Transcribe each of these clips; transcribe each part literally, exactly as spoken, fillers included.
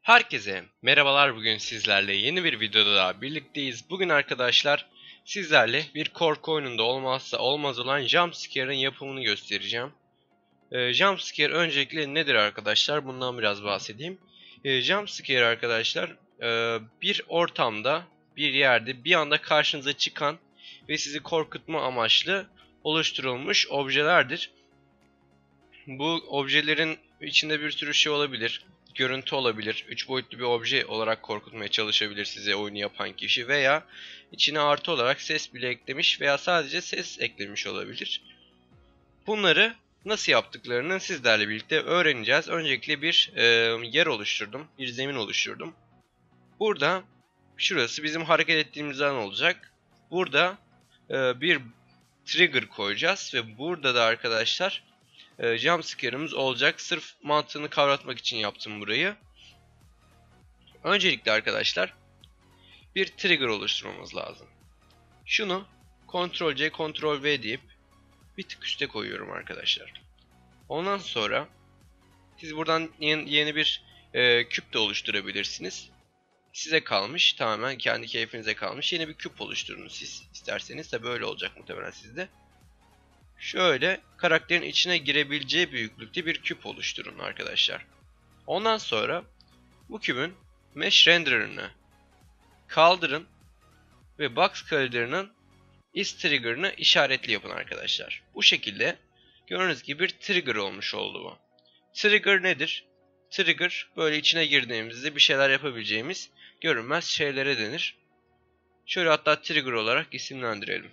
Herkese merhabalar, bugün sizlerle yeni bir videoda daha birlikteyiz. Bugün arkadaşlar sizlerle bir korku oyununda olmazsa olmaz olan jumpscare'ın yapımını göstereceğim. Ee, jumpscare öncelikle nedir arkadaşlar? Bundan biraz bahsedeyim. Ee, jumpscare arkadaşlar e, bir ortamda, bir yerde bir anda karşınıza çıkan ve sizi korkutma amaçlı oluşturulmuş objelerdir. Bu objelerin içinde bir sürü şey olabilir. Görüntü olabilir. üç boyutlu bir obje olarak korkutmaya çalışabilir size oyunu yapan kişi veya içine artı olarak ses bile eklemiş veya sadece ses eklemiş olabilir. Bunları nasıl yaptıklarını sizlerle birlikte öğreneceğiz. Öncelikle bir e, yer oluşturdum. Bir zemin oluşturdum. Burada şurası bizim hareket ettiğimiz alan olacak. Burada e, bir trigger koyacağız ve burada da arkadaşlar e, jumpscare'ımız olacak. Sırf mantığını kavratmak için yaptım burayı. Öncelikle arkadaşlar bir trigger oluşturmamız lazım. Şunu kontrol C, kontrol V deyip bir tık üste koyuyorum arkadaşlar. Ondan sonra siz buradan yeni, yeni bir e, küp de oluşturabilirsiniz. Size kalmış, tamamen kendi keyfinize kalmış. Yeni bir küp oluşturunuz siz isterseniz de böyle olacak muhtemelen sizde. Şöyle karakterin içine girebileceği büyüklükte bir küp oluşturun arkadaşlar. Ondan sonra bu kübün mesh renderer'ını kaldırın ve box collider'ının is trigger'ını işaretli yapın arkadaşlar. Bu şekilde gördüğünüz gibi bir trigger olmuş oldu bu. Trigger nedir? Trigger böyle içine girdiğimizde bir şeyler yapabileceğimiz görünmez şeylere denir. Şöyle hatta trigger olarak isimlendirelim.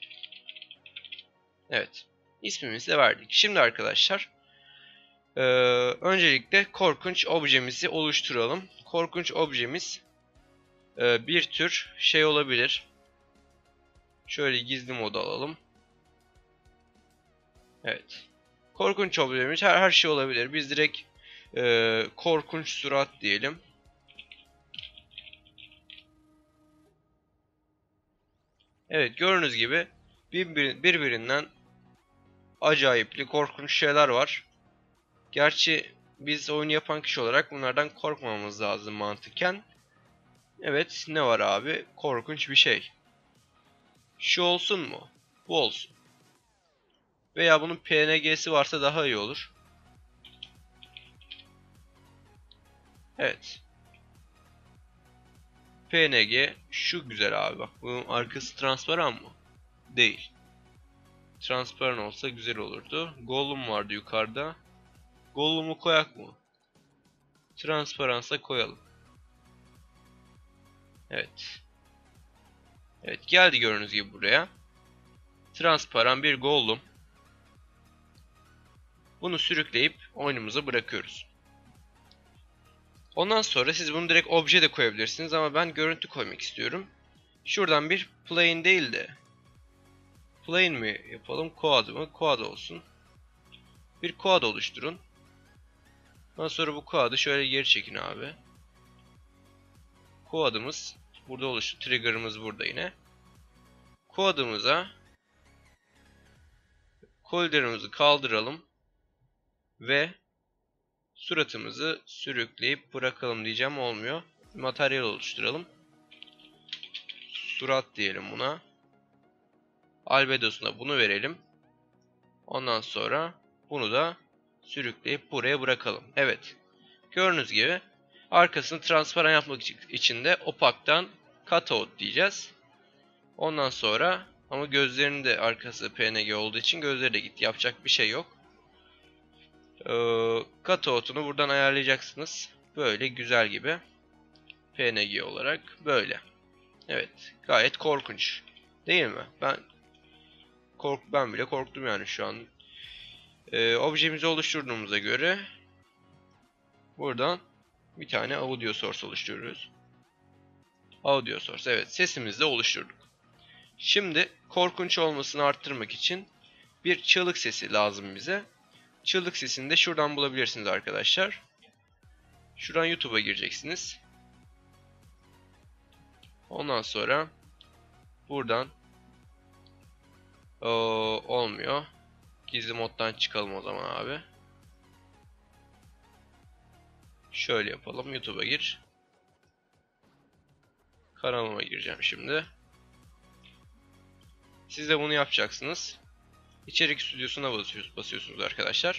Evet. İsmimizi de verdik. Şimdi arkadaşlar Ee, öncelikle korkunç objemizi oluşturalım. Korkunç objemiz e, bir tür şey olabilir. Şöyle gizli modu alalım. Evet. Korkunç objemiz her, her şey olabilir. Biz direkt e, korkunç surat diyelim. Evet, gördüğünüz gibi birbir, birbirinden acayipli korkunç şeyler var. Gerçi biz oyunu yapan kişi olarak bunlardan korkmamamız lazım mantıken. Evet, ne var abi? Korkunç bir şey. Şu olsun mu? Bu olsun. Veya bunun P N G'si varsa daha iyi olur. Evet. P N G şu güzel abi bak. Bunun arkası transparan mı? Değil. Transparan olsa güzel olurdu. Gollum vardı yukarıda. Gollum'u koyak mı? Transparansa koyalım. Evet. Evet, geldi gördüğünüz gibi buraya. Transparan bir Gollum. Bunu sürükleyip oyunumuza bırakıyoruz. Ondan sonra siz bunu direkt obje de koyabilirsiniz ama ben görüntü koymak istiyorum. Şuradan bir plane değil de plane mi yapalım, quad mı? Quad olsun. Bir quad oluşturun. Ondan sonra bu quad'ı şöyle geri çekin abi. Quad'ımız burada oluştu. Trigger'ımız burada yine. Quad'ımıza collider'ımızı kaldıralım ve suratımızı sürükleyip bırakalım diyeceğim, olmuyor. Materyal oluşturalım. Surat diyelim buna. Albedosuna bunu verelim. Ondan sonra bunu da sürükleyip buraya bırakalım. Evet. Gördüğünüz gibi arkasını transparan yapmak için de opac'tan cutout diyeceğiz. Ondan sonra ama gözlerinin de arkası P N G olduğu için gözleri de gitti. Yapacak bir şey yok. Ee, cutout'unu buradan ayarlayacaksınız. Böyle güzel gibi. P N G olarak böyle. Evet. Gayet korkunç. Değil mi? Ben kork ben bile korktum yani şu an. Ee, objemizi oluşturduğumuza göre buradan bir tane audio source oluşturuyoruz. Audio source. Evet, sesimizi de oluşturduk. Şimdi korkunç olmasını arttırmak için bir çığlık sesi lazım bize. Çığlık sesini de şuradan bulabilirsiniz arkadaşlar. Şuradan YouTube'a gireceksiniz. Ondan sonra buradan o, olmuyor. Gizli moddan çıkalım o zaman abi. Şöyle yapalım. YouTube'a gir. Kanalıma gireceğim şimdi. Siz de bunu yapacaksınız. İçerik stüdyosuna basıyorsunuz, basıyorsunuz arkadaşlar.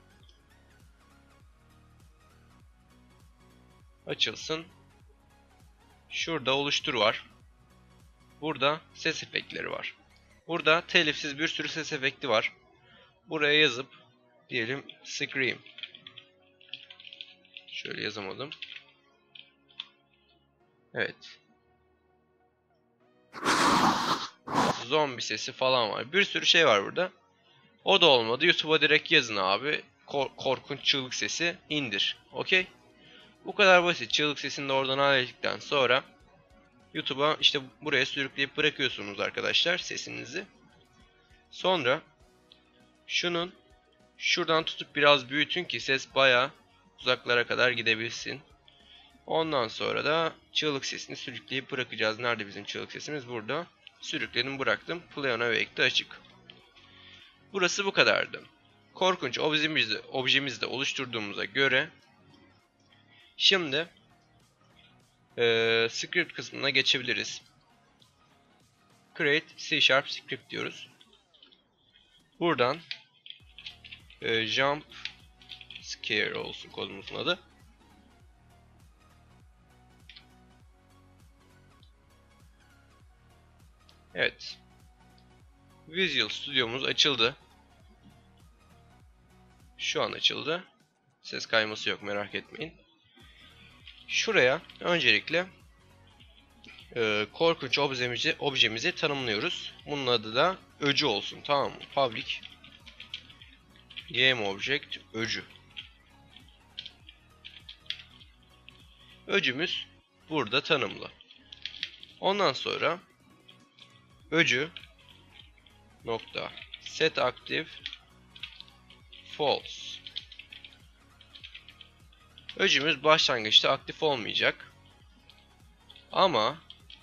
Açılsın. Şurada oluştur var. Burada ses efektleri var. Burada telifsiz bir sürü ses efekti var. Buraya yazıp diyelim Scream. Şöyle yazamadım. Evet. Zombi sesi falan var. Bir sürü şey var burada. O da olmadı. YouTube'a direkt yazın abi. Kor korkunç çığlık sesi indir. Okey. Bu kadar basit. Çığlık sesini de oradan hallettikten sonra YouTube'a işte buraya sürükleyip bırakıyorsunuz arkadaşlar sesinizi. Sonra şunun şuradan tutup biraz büyütün ki ses bayağı uzaklara kadar gidebilsin. Ondan sonra da çığlık sesini sürükleyip bırakacağız. Nerede bizim çığlık sesimiz? Burada. Sürükledim bıraktım. Play on Awake'de açık. Burası bu kadardı. Korkunç objemizi, objemizi de oluşturduğumuza göre şimdi e, script kısmına geçebiliriz. Create C Sharp script diyoruz. Buradan e, jump scare olsun kodumuzun adı. Evet. Visual Studio'muz açıldı. Şu an açıldı. Ses kayması yok, merak etmeyin. Şuraya öncelikle e, korkunç objemizi, objemizi tanımlıyoruz. Bunun adı da öcü olsun, tamam mı? Public Game Object öcü. Öcümüz burada tanımlı. Ondan sonra öcü nokta set active false. Öcümüz başlangıçta aktif olmayacak. Ama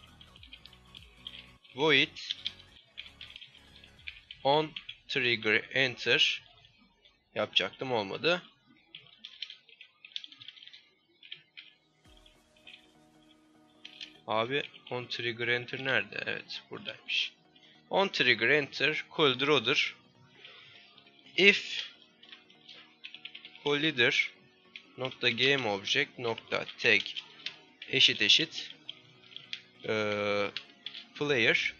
void on trigger enter yapacaktım, olmadı. Abi on trigger enter nerede? Evet, buradaymış. On trigger enter collider if collider nokta game object nokta tag eşit eşit ee, player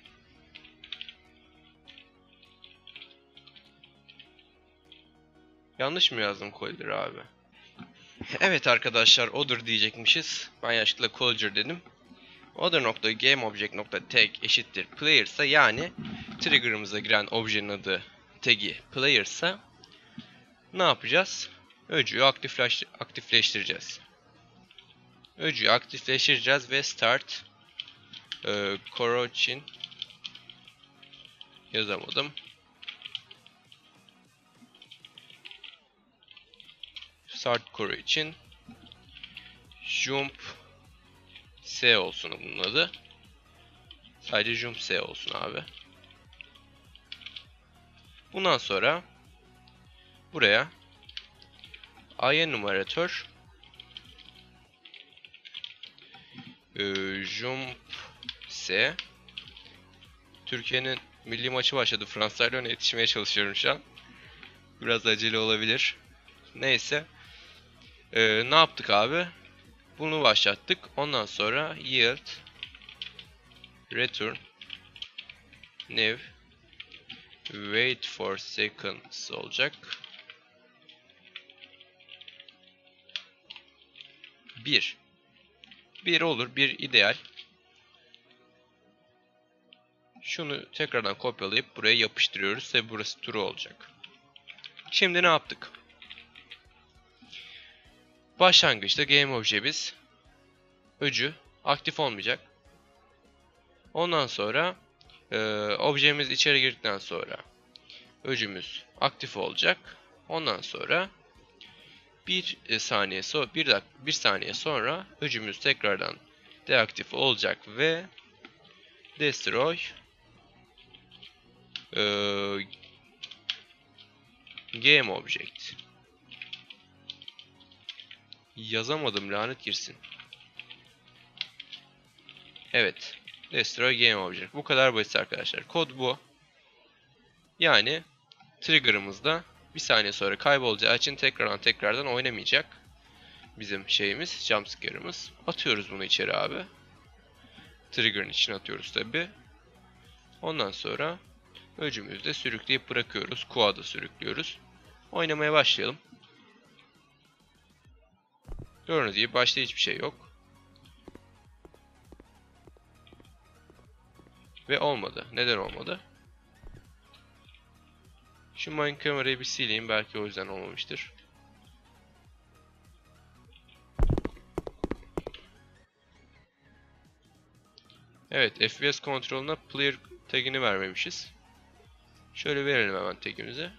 yanlış mı yazdım collider abi? Evet arkadaşlar, other diyecekmişiz. Ben yanlışlıkla collider dedim. Other nokta game object nokta tag eşittir player ise, yani trigger'ımıza giren objenin adı tag'i player ise ne yapacağız? Öcüyü aktifleş aktifleştireceğiz. Öcüyü aktifleştireceğiz ve start e, coroutine yazamadım. Start coro için jump S olsun bunun adı. Sadece jump S olsun abi. Bundan sonra buraya enumerator e, jump S. Türkiye'nin milli maçı başladı. Fransa'yla öne yetişmeye çalışıyorum şu an. Biraz acele olabilir. Neyse. Ee, ne yaptık abi? Bunu başlattık. Ondan sonra yield return new wait for seconds olacak. bir. bir olur. bir ideal. Şunu tekrardan kopyalayıp buraya yapıştırıyoruz ve burası true olacak. Şimdi ne yaptık? Başlangıçta game objemiz öcü aktif olmayacak. Ondan sonra e, objemiz içeri girdikten sonra öcümüz aktif olacak. Ondan sonra bir saniye sonra bir dakika bir saniye sonra öcümüz tekrardan deaktif olacak ve destroy e, game object Yazamadım, lanet girsin. Evet. Destroy game object. Bu kadar basit arkadaşlar. Kod bu. Yani trigger'ımızda bir saniye sonra kaybolacağı için tekrardan tekrardan oynamayacak. Bizim şeyimiz, jumpscare'ımız. Atıyoruz bunu içeri abi. Trigger'ın içine atıyoruz tabi. Ondan sonra öcümüzü de sürükleyip bırakıyoruz. Quad'a sürüklüyoruz. Oynamaya başlayalım. Gördüğünüz gibi başta hiçbir şey yok. Ve olmadı. Neden olmadı? Şu mine kamerayı bir sileyim. Belki o yüzden olmamıştır. Evet, F P S kontrolüne player tagini vermemişiz. Şöyle verelim hemen tagimizi.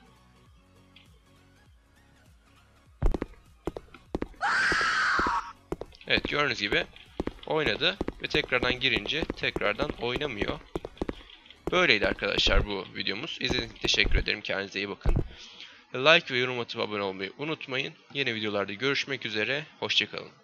Evet, gördüğünüz gibi oynadı ve tekrardan girince tekrardan oynamıyor. Böyleydi arkadaşlar bu videomuz. İzlediğiniz için teşekkür ederim. Kendinize iyi bakın. Like ve yorum atıp abone olmayı unutmayın. Yeni videolarda görüşmek üzere. Hoşça kalın.